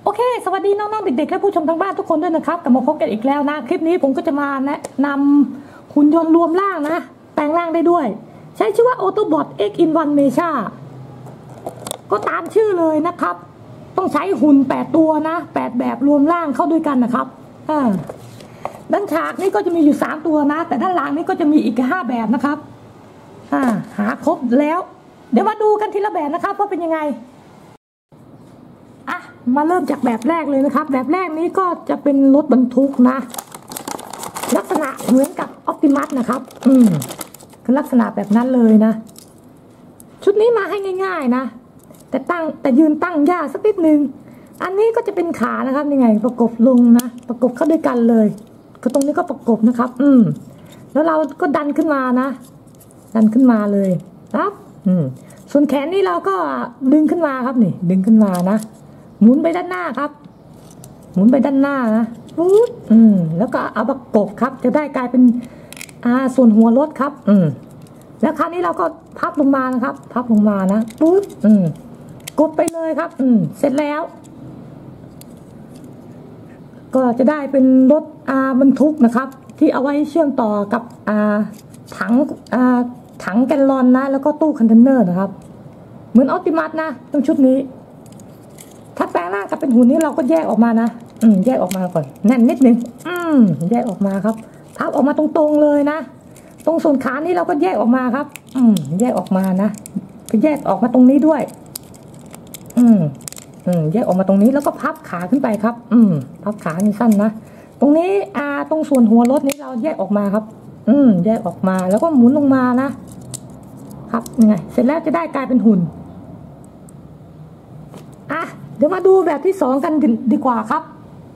โอเคสวัสดีน้องๆเด็กๆและผู้ชมทางบ้านทุกคนด้วยนะครับกลับมาพบกันอีกแล้วนะคลิปนี้ผมก็จะมาแนะนำหุ่นยนต์รวมร่างนะแปลงร่างได้ด้วยใช้ชื่อว่า Autobot X-in-1 Mecha ก็ตามชื่อเลยนะครับต้องใช้หุ่น8ตัวนะ8แบบรวมร่างเข้าด้วยกันนะครับด้านฉากนี้ก็จะมีอยู่3ตัวนะแต่ด้านหลังนี้ก็จะมีอีก5แบบนะครับหาครบแล้วเดี๋ยวมาดูกันทีละแบบนะครับว่าเป็นยังไงมาเริ่มจากแบบแรกเลยนะครับแบบแรกนี้ก็จะเป็นรถบรรทุกนะลักษณะเหมือนกับออปติมัสนะครับคือลักษณะแบบนั้นเลยนะชุดนี้มาให้ง่ายๆนะแต่ยืนตั้งยากสักนิดนึงอันนี้ก็จะเป็นขานะครับยังไงประกบลงนะประกบเข้าด้วยกันเลยคือตรงนี้ก็ประกบนะครับแล้วเราก็ดันขึ้นมานะดันขึ้นมาเลยครับส่วนแขนนี่เราก็ดึงขึ้นมาครับนี่ดึงขึ้นมานะหมุนไปด้านหน้าครับหมุนไปด้านหน้านะปุ๊บแล้วก็เอาประกบครับจะได้กลายเป็นส่วนหัวรถครับแล้วคราวนี้เราก็พับลงมานะครับพับลงมานะปุ๊บกดไปเลยครับเสร็จแล้วก็จะได้เป็นรถบรรทุกนะครับที่เอาไว้เชื่อมต่อกับถังแกลลอนนะแล้วก็ตู้คอนเทนเนอร์นะครับเหมือนออปติมัสนะตรงชุดนี้ถ้าแปลงร่างกับเป็นหุ่นนี้เราก็แยกออกมานะแยกออกมาก่อนแน่นนิดนึงแยกออกมาครับพับออกมาตรงๆเลยนะตรงส่วนขานี้เราก็แยกออกมาครับแยกออกมานะก็แยกออกมาตรงนี้ด้วยแยกออกมาตรงนี้แล้วก็พับขาขึ้นไปครับพับขาสั้นนะตรงนี้ตรงส่วนหัวรถนี้เราแยกออกมาครับแยกออกมาแล้วก็หมุนลงมานะครับยังไงเสร็จแล้วจะได้กลายเป็นหุ่นเดี๋ยวมาดูแบบที่2กันดีกว่าครับ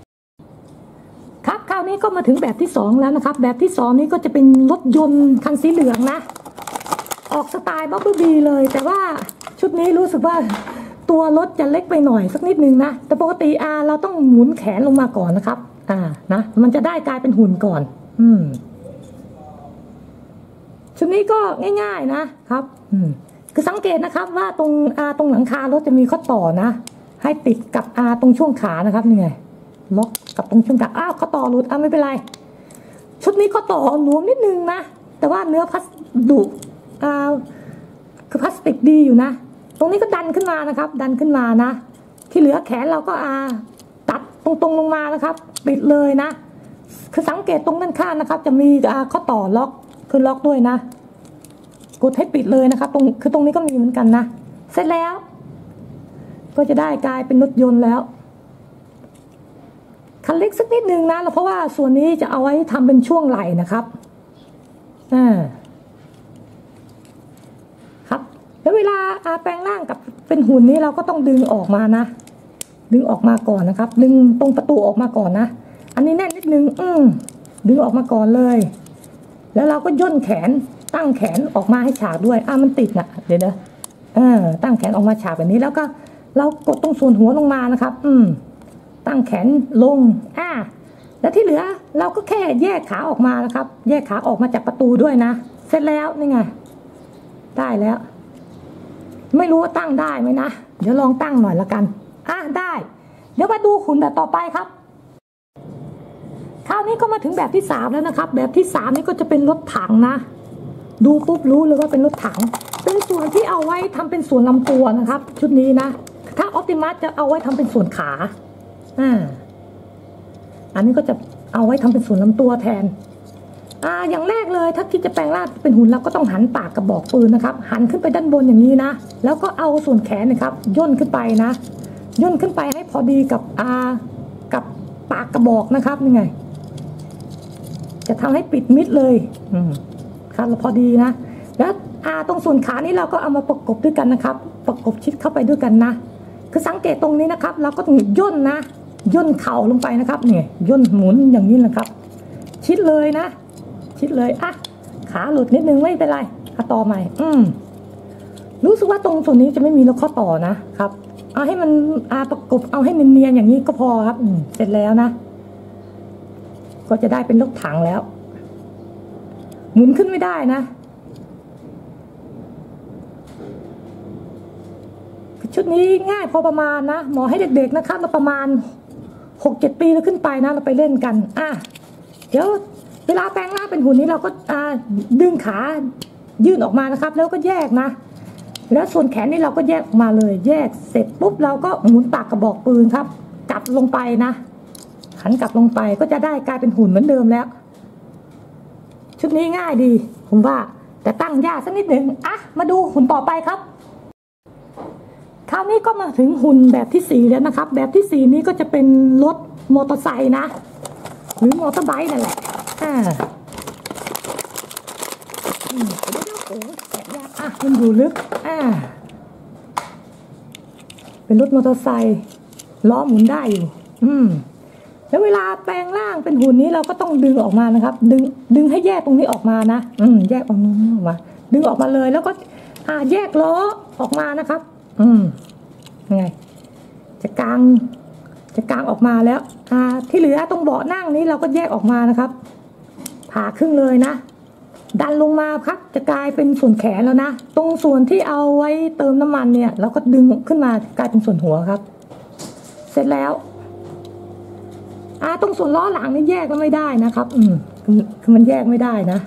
คราวนี้ก็มาถึงแบบที่2แล้วนะครับแบบที่2นี้ก็จะเป็นรถยนต์คันสีเหลืองนะออกสไตล์บับเบิ้ลบีเลยแต่ว่าชุดนี้รู้สึกว่าตัวรถจะเล็กไปหน่อยสักนิดนึงนะแต่ปกติเราต้องหมุนแขนลงมาก่อนนะครับนะมันจะได้กลายเป็นหุ่นก่อนชุดนี้ก็ง่ายๆนะครับคือสังเกตนะครับว่าตรงหลังคารถจะมีข้อต่อนะให้ติดกับตรงช่วงขานะครับนี่ไงล็อกกับตรงช่วงขาข้อต่อหลุดไม่เป็นไรชุดนี้ข้อต่อหลวมนิดนึงนะแต่ว่าเนื้อพลาสติกคือพลาสติกดีอยู่นะตรงนี้ก็ดันขึ้นมานะครับดันขึ้นมานะที่เหลือแขนเราก็ตัดตรงลงมานะครับปิดเลยนะคือสังเกตตรงด้านข้างนะครับจะมีข้อต่อล็อกคือล็อกด้วยนะกดให้ปิดเลยนะครับตรงนี้ก็มีเหมือนกันนะเสร็จแล้วก็จะได้กลายเป็นรถยนต์แล้วคันเล็กสักนิดนึงนะเพราะว่าส่วนนี้จะเอาไว้ทำเป็นช่วงไหล่นะครับครับแล้วเวลาแปลงร่างกับเป็นหุ่นนี้เราก็ต้องดึงออกมานะดึงออกมาก่อนนะครับดึงตรงประตูออกมาก่อนนะอันนี้แน่นนิดนึงดึงออกมาก่อนเลยแล้วเราก็ย่นแขนตั้งแขนออกมาให้ฉากด้วยมันติดนะเดี๋ยวตั้งแขนออกมาฉากแบบนี้แล้วก็เรากดตรงส่วนหัวลงมานะครับตั้งแขนลงแล้วที่เหลือเราก็แค่แยกขาออกมานะครับแยกขาออกมาจากประตูด้วยนะเสร็จแล้วนี่ไงได้แล้วไม่รู้ว่าตั้งได้ไหมนะเดี๋ยวลองตั้งหน่อยละกันได้เดี๋ยวมาดูหุ่นแบบต่อไปครับคราวนี้ก็มาถึงแบบที่3แล้วนะครับแบบที่3นี่ก็จะเป็นรถถังนะดูปุ๊บรู้เลยว่าเป็นรถถังเป็นส่วนที่เอาไว้ทำเป็นส่วนลำตัวนะครับชุดนี้นะถ้าออปติมัสจะเอาไว้ทำเป็นส่วนขาอันนี้ก็จะเอาไว้ทำเป็นส่วนลำตัวแทนอย่างแรกเลยถ้าคิดจะแปลงร่างเป็นหุ่นเราก็ต้องหันปากกระบอกปืนนะครับหันขึ้นไปด้านบนอย่างนี้นะแล้วก็เอาส่วนแขนนะครับย่นขึ้นไปนะย่นขึ้นไปให้พอดีกับปากกระบอกนะครับนี่ไงจะทำให้ปิดมิดเลยครับพอดีนะแล้วตรงส่วนขานี้เราก็เอามาประกบด้วยกันนะครับประกบชิดเข้าไปด้วยกันนะคือสังเกตตรงนี้นะครับเราก็ต้องย่นนะย่นเข่าลงไปนะครับเนี่ยย่นหมุนอย่างนี้นะครับชิดเลยนะชิดเลยขาหลุดนิดนึงไม่เป็นไรต่อใหม่รู้สึกว่าตรงส่วนนี้จะไม่มีแล้วข้อต่อนะครับเอาให้มันประกบเอาให้เนียนๆอย่างนี้ก็พอครับเสร็จแล้วนะก็จะได้เป็นรถถังแล้วหมุนขึ้นไม่ได้นะชุดนี้ง่ายพอประมาณนะเหมาะให้เด็กๆนะครับเราประมาณ 6-7 ปีแล้วขึ้นไปนะเราไปเล่นกันเดี๋ยวเวลาแปลงร่างเป็นหุ่นนี้เราก็ดึงขายื่นออกมานะครับแล้วก็แยกนะแล้วส่วนแขนนี่เราก็แยกออกมาเลยแยกเสร็จปุ๊บเราก็หมุนปากกระบอกปืนครับกลับลงไปนะหันกลับลงไปก็จะได้กลายเป็นหุ่นเหมือนเดิมแล้วชุดนี้ง่ายดีผมว่าแต่ตั้งยากสักนิดหนึ่งมาดูหุ่นต่อไปครับคราวนี้ก็มาถึงหุ่นแบบที่4แล้วนะครับแบบที่4นี้ก็จะเป็นรถมอเตอร์ไซค์นะหรือมอเตอร์ไบค์นั่นแหละเดี๋ยวโอ้แกะยากมันอยู่ลึกเป็นรถมอเตอร์ไซค์ล้อหมุนได้อยู่แล้วเวลาแปลงร่างเป็นหุ่นนี้เราก็ต้องดึงออกมานะครับดึงให้แยกตรงนี้ออกมานะแยกออกมาดึงออกมาเลยแล้วก็แยกล้อออกมานะครับยังไงจะกางออกมาแล้วที่เหลือตรงเบาะนั่งนี้เราก็แยกออกมานะครับผ่าครึ่งเลยนะดันลงมาครับจะกลายเป็นส่วนแขนแล้วนะตรงส่วนที่เอาไว้เติมน้ำมันเนี่ยเราก็ดึงขึ้นมากลายเป็นส่วนหัวครับเสร็จแล้วตรงส่วนล้อหลังนี่แยกก็ไม่ได้นะครับคือมันแยกไม่ได้นะ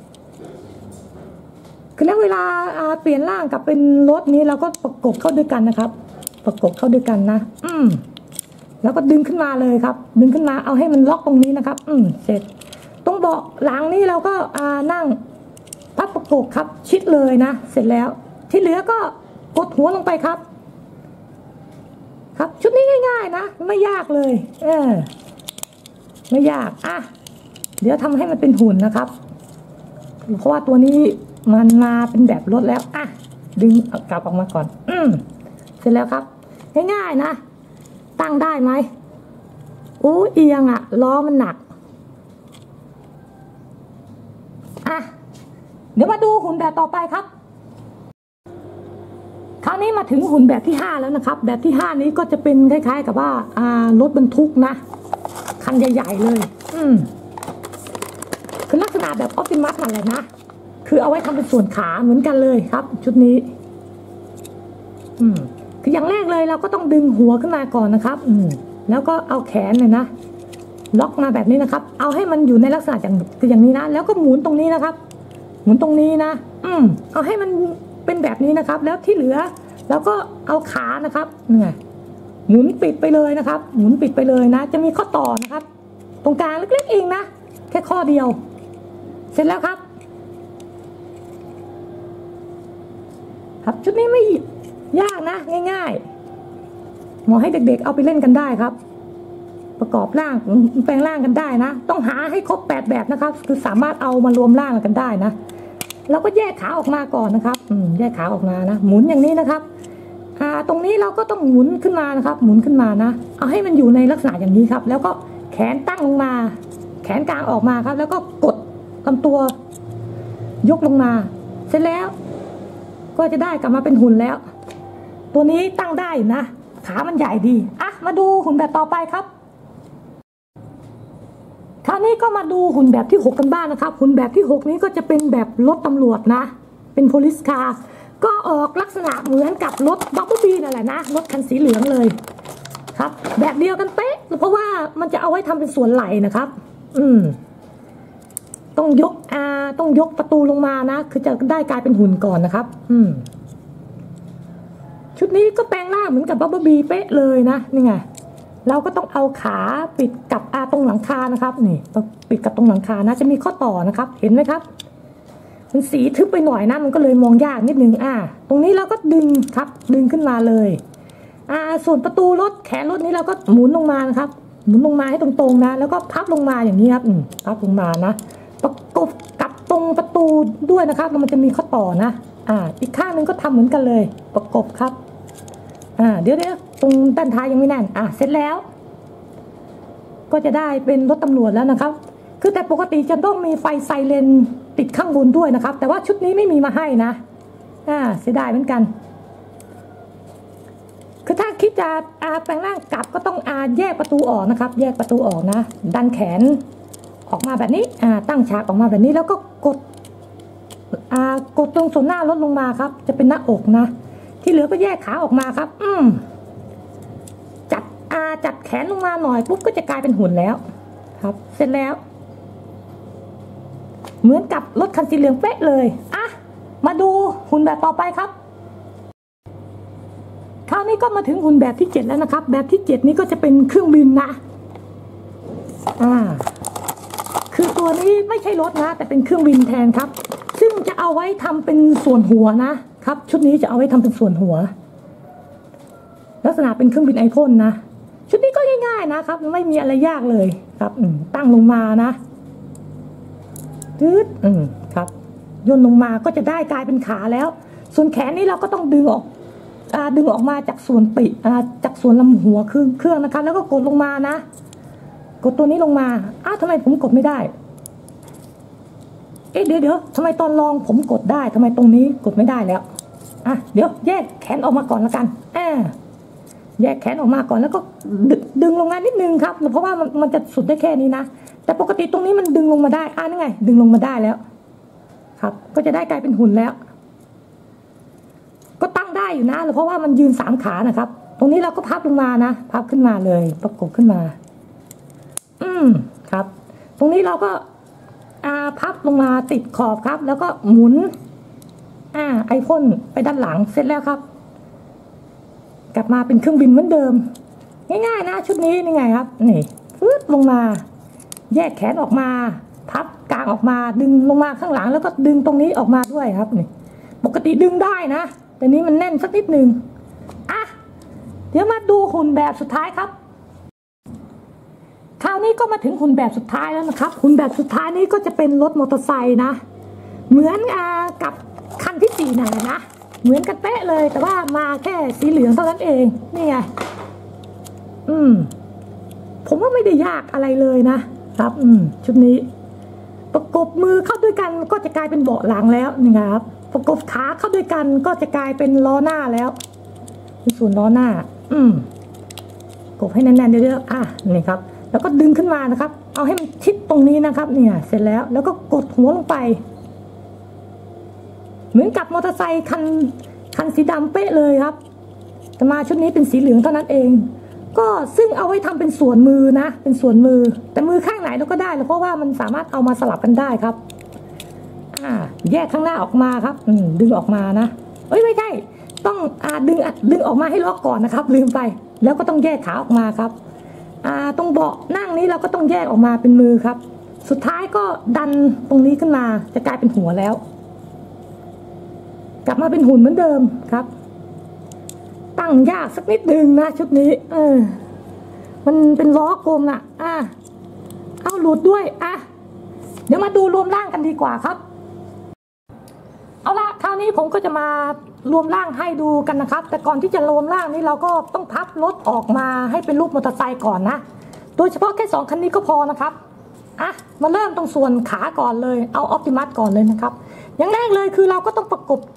คือแล้วเวลาเปลี่ยนร่างกับเป็นรถนี้เราก็ประกบเข้าด้วยกันนะครับประกบเข้าด้วยกันนะแล้วก็ดึงขึ้นมาเลยครับดึงขึ้นมาเอาให้มันล็อกตรงนี้นะครับเสร็จตรงเบาะหลังนี้เราก็นั่งพับประกบครับชิดเลยนะเสร็จแล้วที่เหลือก็กดหัวลงไปครับครับชุดนี้ง่ายๆนะไม่ยากเลยไม่ยากเดี๋ยวทำให้มันเป็นหุ่นนะครับเพราะว่าตัวนี้มันมาเป็นแบบรถแล้วดึงกลับออกมาก่อนเสร็จแล้วครับง่ายๆนะตั้งได้ไหมเอียงล้อมันหนักเดี๋ยวมาดูหุ่นแบบต่อไปครับคราวนี้มาถึงหุ่นแบบที่5แล้วนะครับแบบที่5นี้ก็จะเป็นคล้ายๆกับว่ารถบรรทุกนะคันใหญ่ๆเลยคือลักษณะแบบออปติมัสอะไรนะคือเอาไว้ทำเป็นส่วนขาเหมือนกันเลยครับชุดนี้คืออย่างแรกเลยเราก็ต้องดึงหัวขึ้นมาก่อนนะครับแล้วก็เอาแขนเลยนะล็อกมาแบบนี้นะครับเอาให้มันอยู่ในลักษณะอย่างนี้นะแล้วก็หมุนตรงนี้นะครับหมุนตรงนี้นะเอาให้มันเป็นแบบนี้นะครับแล้วที่เหลือแล้วก็เอาขานะครับเนี่ยหมุนปิดไปเลยนะครับหมุนปิดไปเลยนะจะมีข้อต่อนะครับตรงกลางเล็กๆเองนะแค่ข้อเดียวเสร็จแล้วครับชุดนี้ไม่ยากนะง่ายๆเหมาะให้เด็กๆเอาไปเล่นกันได้ครับประกอบร่างแปลงร่างกันได้นะต้องหาให้ครบ8แบบนะครับคือสามารถเอามารวมร่างกันได้นะเราก็แยกขาออกมาก่อนนะครับแยกขาออกมานะหมุนอย่างนี้นะครับตรงนี้เราก็ต้องหมุนขึ้นมานะครับหมุนขึ้นมานะเอาให้มันอยู่ในลักษณะอย่างนี้ครับแล้วก็แขนตั้งลงมาแขนกลางออกมาครับแล้วก็กดลำตัวยกลงมาเสร็จแล้วก็จะได้กลับมาเป็นหุ่นแล้วตัวนี้ตั้งได้นะขามันใหญ่ดีมาดูหุ่นแบบต่อไปครับคราวนี้ก็มาดูหุ่นแบบที่6กันบ้างนะครับหุ่นแบบที่6นี้ก็จะเป็นแบบรถตำรวจนะเป็น police car ก็ออกลักษณะเหมือนกับรถบับเบิ้ลบีนั่นแหละนะรถคันสีเหลืองเลยครับแบบเดียวกันเป๊ะเพราะว่ามันจะเอาไว้ทำเป็นส่วนไหล่นะครับต้องยกประตูลงมานะคือจะได้กลายเป็นหุ่นก่อนนะครับชุดนี้ก็แปลงร่างเหมือนกับบับเบิ้ลบีเป๊ะเลยนะนี่ไงเราก็ต้องเอาขาปิดกับตรงหลังคานะครับนี่ปิดกับตรงหลังคานะจะมีข้อต่อนะครับเห็นไหมครับมันสีทึบไปหน่อยนะมันก็เลยมองยากนิดนึงตรงนี้เราก็ดึงครับดึงขึ้นมาเลยส่วนประตูรถแขนรถนี้เราก็หมุนลงมานะครับหมุนลงมาให้ตรงๆนะแล้วก็พับลงมาอย่างนี้ครับพับลงมานะประกบกับตรงประตูด้วยนะครับแล้วมันจะมีข้อต่อนะอีกข้างนึงก็ทำเหมือนกันเลยประกบครับเดี๋ยวตรงด้านท้ายยังไม่แน่นเสร็จแล้วก็จะได้เป็นรถตำรวจแล้วนะครับคือแต่ปกติจะต้องมีไฟไซเรนติดข้างบนด้วยนะครับแต่ว่าชุดนี้ไม่มีมาให้นะเสียดายเหมือนกันคือถ้าคิดจะแปลงร่างกลับก็ต้องแยกประตูออกนะครับแยกประตูออกนะดันแขนออกมาแบบนี้ตั้งฉากออกมาแบบนี้แล้วก็กดตรงส่วนหน้ารถลงมาครับจะเป็นหน้าอกนะทที่เหลือก็แยกขาออกมาครับจัดแขนลงมาหน่อยปุ๊บก็จะกลายเป็นหุ่นแล้วครับเสร็จแล้วเหมือนกับรถคันสีเหลืองเป๊ะเลยมาดูหุ่นแบบต่อไปครับคราวนี้ก็มาถึงหุ่นแบบที่7แล้วนะครับแบบที่7นี้ก็จะเป็นเครื่องบินนะคือตัวนี้ไม่ใช่รถนะแต่เป็นเครื่องบินแทนครับซึ่งจะเอาไว้ทำเป็นส่วนหัวนะครับชุดนี้จะเอาไว้ทำเป็นส่วนหัวลักษณะเป็นเครื่องบินไอพ่นนะชุดนี้ก็ง่ายๆนะครับไม่มีอะไรยากเลยครับตั้งลงมานะครับโยนลงมาก็จะได้กลายเป็นขาแล้วส่วนแขนนี้เราก็ต้องดึงออกมาจากส่วนปีกจากส่วนลำหัวเครื่องนะคะแล้วก็กดลงมานะกดตัวนี้ลงมาทำไมผมกดไม่ได้เดี๋ยวทำไมตอนลองผมกดได้ทำไมตรงนี้กดไม่ได้แล้วเดี๋ยวแยกแขนออกมาก่อนละกันแยกแขนออกมาก่อนแล้วก็ดึงลงมานิดนึงครับเพราะว่ามันจะสุดได้แค่นี้นะแต่ปกติตรงนี้มันดึงลงมาได้นี่ไงดึงลงมาได้แล้วครับก็จะได้กลายเป็นหุ่นแล้วก็ตั้งได้อยู่นะเพราะว่ามันยืน3ขานะครับตรงนี้เราก็พับลงมานะพับขึ้นมาเลยประกบขึ้นมาครับตรงนี้เราก็พับลงมาติดขอบครับแล้วก็หมุนไอพ่นไปด้านหลังเสร็จแล้วครับกลับมาเป็นเครื่องบินเหมือนเดิมง่ายๆนะชุดนี้นี่ไงครับนี่ฟืดลงมาแยกแขนออกมาพับกางออกมาดึงลงมาข้างหลังแล้วก็ดึงตรงนี้ออกมาด้วยครับนี่ปกติดึงได้นะแต่นี้มันแน่นสักนิดนึงเดี๋ยวมาดูหุ่นแบบสุดท้ายครับคราวนี้ก็มาถึงหุ่นแบบสุดท้ายแล้วนะครับหุ่นแบบสุดท้ายนี้ก็จะเป็นรถมอเตอร์ไซค์นะเหมือนกับคันที่4นะเหมือนกันเป๊ะเลยแต่ว่ามาแค่สีเหลืองเท่านั้นเองนี่ไงผมว่าไม่ได้ยากอะไรเลยนะครับชุดนี้ประกบมือเข้าด้วยกันก็จะกลายเป็นเบาะหลังแล้วนี่ครับประกบขาเข้าด้วยกันก็จะกลายเป็นล้อหน้าแล้วเป็นส่วนล้อหน้ากบให้แน่นๆเยอะๆนี่ครับแล้วก็ดึงขึ้นมานะครับเอาให้มันชิดตรงนี้นะครับเนี่ยเสร็จแล้วก็กดหัวลงไปเหมือนกับมอเตอร์ไซค์คันสีดำเป๊ะเลยครับแต่มาชุดนี้เป็นสีเหลืองเท่านั้นเองก็ซึ่งเอาไว้ทำเป็นส่วนมือนะเป็นส่วนมือแต่มือข้างไหนเราก็ได้เพราะว่ามันสามารถเอามาสลับกันได้ครับแยกข้างหน้าออกมาครับดึงออกมานะไม่ใช่ต้องดึงออกมาให้ล็อกก่อนนะครับลืมไปแล้วก็ต้องแยกขาออกมาครับตรงเบาะนั่งนี้เราก็ต้องแยกออกมาเป็นมือครับสุดท้ายก็ดันตรงนี้ขึ้นมาจะกลายเป็นหัวแล้วกลับมาเป็นหุ่นเหมือนเดิมครับตั้งยากสักนิดนึงนะชุดนี้มันเป็นล้อกลมเอาหลุดด้วยเดี๋ยวมาดูรวมร่างกันดีกว่าครับเอาละคราวนี้ผมก็จะมารวมร่างให้ดูกันนะครับแต่ก่อนที่จะรวมร่างนี้เราก็ต้องพับรถออกมาให้เป็นรูปมอเตอร์ไซค์ก่อนนะโดยเฉพาะแค่2คันนี้ก็พอนะครับมาเริ่มตรงส่วนขาก่อนเลยเอาออปติมัสก่อนเลยนะครับอย่างแรกเลยคือเราก็ต้องประกบ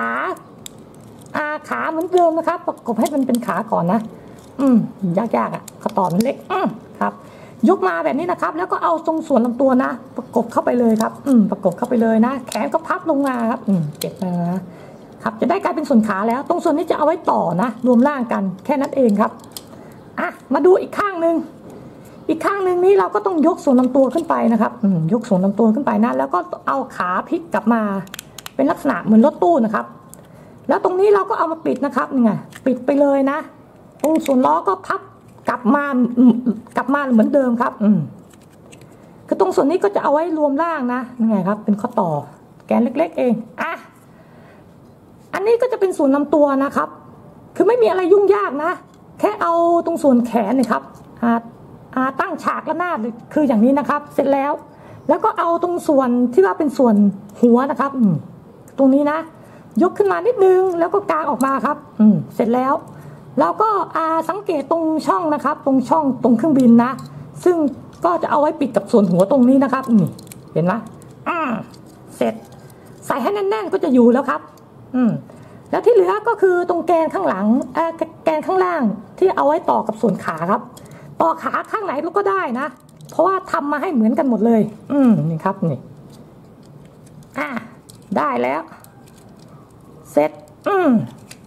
ขาเหมือนเดิมนะครับประกบให้มันเป็นขาก่อนนะยากๆข้อต่อมันเล็กครับยกมาแบบนี้นะครับแล้วก็เอาตรงส่วนลำตัวนะประกบเข้าไปเลยครับประกบเข้าไปเลยนะแขนก็พับลงมาครับเก็บนะครับจะได้กลายเป็นส่วนขาแล้วตรงส่วนนี้จะเอาไว้ต่อนะรวมร่างกันแค่นั้นเองครับมาดูอีกข้างหนึ่งนี้เราก็ต้องยกส่วนลำตัวขึ้นไปนะครับยกส่วนลำตัวขึ้นไปนะแล้วก็เอาขาพลิกกลับมาเป็นลักษณะเหมือนรถตู้นะครับแล้วตรงนี้เราก็เอามาปิดนะครับนี่ไงปิดไปเลยนะตรงส่วนล้อก็พับกลับมาเหมือนเดิมครับคือตรงส่วนนี้ก็จะเอาไว้รวมร่างนะนี่ไงครับเป็นข้อต่อแกนเล็กๆเองอันนี้ก็จะเป็นส่วนลำตัวนะครับคือไม่มีอะไรยุ่งยากนะแค่เอาตรงส่วนแขนนะครับตั้งฉากระนาดคืออย่างนี้นะครับเสร็จแล้วก็เอาตรงส่วนที่ว่าเป็นส่วนหัวนะครับตรงนี้นะยกขึ้นมานิดนึงแล้วก็กางออกมาครับเสร็จแล้วเราก็สังเกตตรงช่องนะครับตรงช่องตรงเครื่องบินนะซึ่งก็จะเอาไว้ปิดกับส่วนหัวตรงนี้นะครับเห็นไหมเสร็จใส่ให้แน่นๆก็จะอยู่แล้วครับแล้วที่เหลือก็คือตรงแกนข้างหลังแกนข้างล่างที่เอาไว้ต่อกับส่วนขาครับต่อขาข้างไหนเราก็ได้นะเพราะว่าทำมาให้เหมือนกันหมดเลยนี่ครับนี่ได้แล้วเสร็จ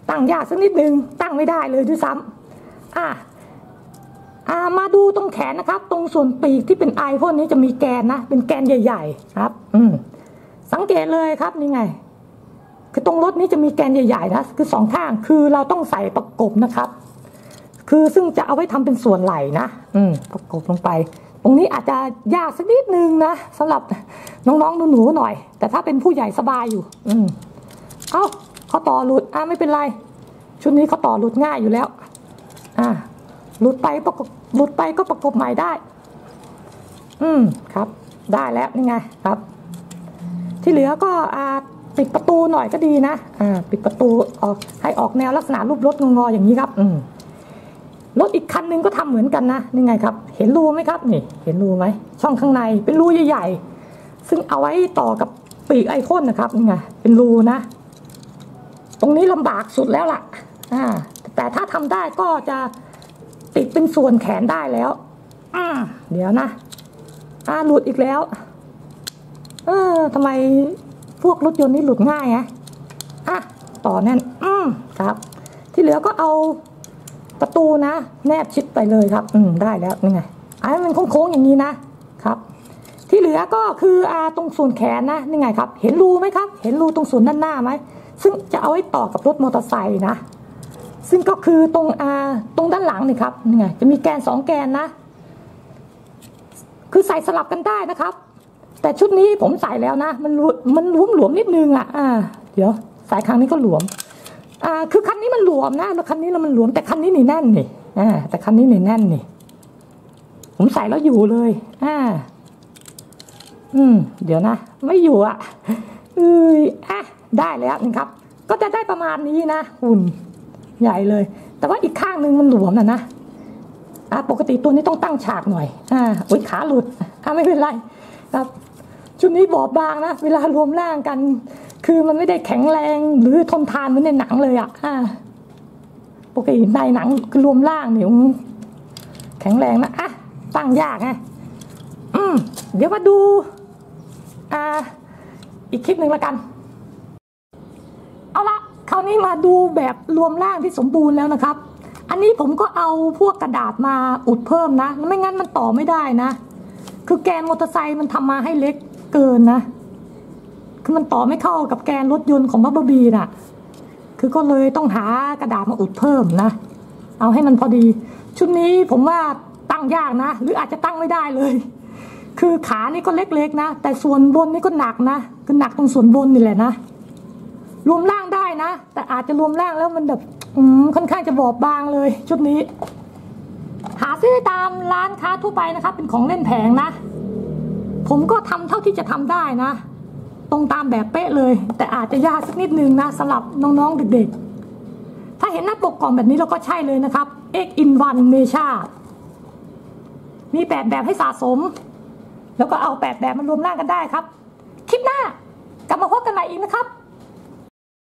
ตั้งยากสักนิดนึงตั้งไม่ได้เลยด้วยซ้ำมาดูตรงแขนนะครับตรงส่วนปีกที่เป็นไอพวกนี้จะมีแกนนะเป็นแกนใหญ่ๆครับสังเกตเลยครับนี่ไงคือตรงรถนี้จะมีแกนใหญ่ๆนะคือสองข้างคือเราต้องใส่ประกบนะครับคือซึ่งจะเอาไว้ทำเป็นส่วนไหล่นะประกบลงไปตรงนี้อาจจะยากสักนิดนึงนะสำหรับน้องๆหนูๆหน่อยแต่ถ้าเป็นผู้ใหญ่สบายอยู่ข้อต่อหลุดไม่เป็นไรชุดนี้ข้อต่อหลุดง่ายอยู่แล้วหลุดไปก็ประกบใหม่ได้ครับได้แล้วนี่ไงครับที่เหลือก็ปิดประตูหน่อยก็ดีนะปิดประตูออกให้ออกแนวลักษณะรูปรถงอๆอย่างนี้ครับรถอีกคันนึงก็ทำเหมือนกันนะนี่ไงครับเห็นรูไหมครับนี่เห็นรูไหมช่องข้างในเป็นรูใหญ่ๆซึ่งเอาไว้ต่อกับปีกไอพ่นนะครับนี่ไงเป็นรูนะตรงนี้ลำบากสุดแล้วล่ะแต่ถ้าทำได้ก็จะติดเป็นส่วนแขนได้แล้วเดี๋ยวนะหลุดอีกแล้วทำไมพวกรถยนต์นี่หลุดง่ายต่อแน่นครับที่เหลือก็เอาประตูนะแนบชิดไปเลยครับได้แล้วนี่ไงมันโค้งๆอย่างนี้นะครับที่เหลือก็คือตรงส่วนแขนนะนี่ไงครับเห็นรูไหมครับเห็นรูตรงส่วนด้านหน้าไหมซึ่งจะเอาไว้ต่อกับรถมอเตอร์ไซค์นะซึ่งก็คือตรงด้านหลังนี่ครับนี่ไงจะมีแกน2แกนนะคือใส่สลับกันได้นะครับแต่ชุดนี้ผมใส่แล้วนะมันหลวมนิดนึงเดี๋ยวสายครั้งนี้ก็หลวมคือคันนี้มันหลวมนะแล้วคันนี้มันหลวมแต่คันนี้นี่แน่นนี่แต่คันนี้นี่แน่นนี่ผมใส่แล้วอยู่เลยเดี๋ยวนะไม่อยู่ได้แล้วนะครับก็จะได้ประมาณนี้นะหุ่นใหญ่เลยแต่ว่าอีกข้างนึงมันหลวมนะปกติตัวนี้ต้องตั้งฉากหน่อยขาหลุดไม่เป็นไรครับชุดนี้บอบบางนะเวลารวมร่างกันคือมันไม่ได้แข็งแรงหรือทนทานเหมือนในหนังเลยปกติในหนังคือรวมร่างเนี่ยแข็งแรงนะตั้งยากเดี๋ยวมาดูอีกคลิปหนึ่งละกันเอาละคราวนี้มาดูแบบรวมร่างที่สมบูรณ์แล้วนะครับอันนี้ผมก็เอาพวกกระดาษมาอุดเพิ่มนะไม่งั้นมันต่อไม่ได้นะคือแกนมอเตอร์ไซค์มันทำมาให้เล็กเกินนะคือมันต่อไม่เข้ากับแกนรถยนต์ของบับเบิ้ลบีน่ะคือก็เลยต้องหากระดาษมาอุดเพิ่มนะเอาให้มันพอดีชุดนี้ผมว่าตั้งยากนะหรืออาจจะตั้งไม่ได้เลยคือขานี่ก็เล็กๆนะแต่ส่วนบนนี่ก็หนักนะคือหนักตรงส่วนบนนี่แหละนะรวมร่างได้นะแต่อาจจะรวมร่างแล้วมันแบบค่อนข้างจะบอบบางเลยชุดนี้หาซื้อตามร้านค้าทั่วไปนะครับเป็นของเล่นแผงนะผมก็ทำเท่าที่จะทำได้นะตรงตามแบบเป๊ะเลยแต่อาจจะยากสักนิดนึงนะสำหรับน้องๆเด็กๆถ้าเห็นหน้าปกกล่องแบบนี้เราก็ใช่เลยนะครับ X in 1 Mecha มี8แบบให้สะสมแล้วก็เอา8แบบมารวมร่างกันได้ครับคลิปหน้ากลับมาพบกันใหม่อีกนะครับ